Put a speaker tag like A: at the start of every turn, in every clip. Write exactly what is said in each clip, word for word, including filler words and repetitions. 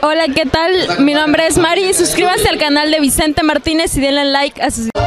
A: Hola, ¿qué tal? Mi nombre es Mari. Suscríbanse al canal de Vicente Martínez y denle like a sus...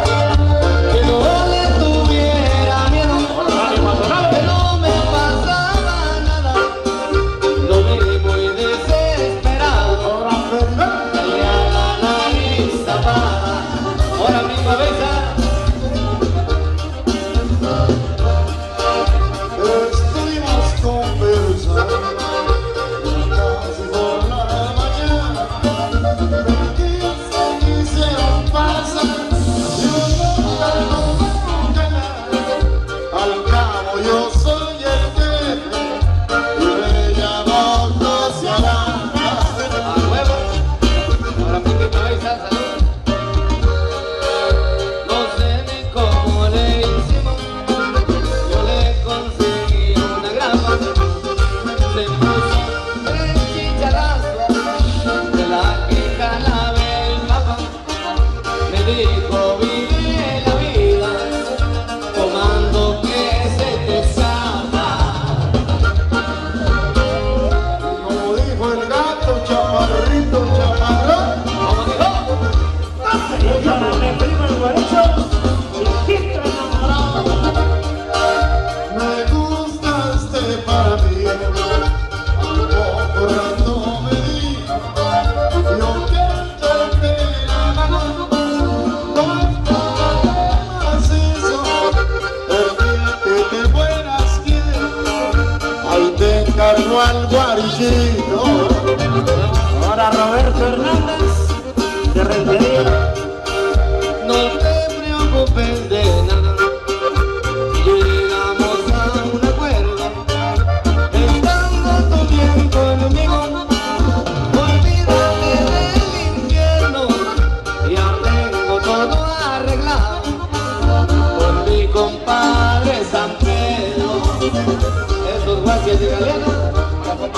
B: al guarillito. Ahora Roberto Hernández de Rentería.
C: No te preocupes de nada, llegamos a un acuerdo. Estando tú bien conmigo, olvídate del infierno. Ya tengo todo arreglado con mi compadre San Pedro. Esos guaches italianos.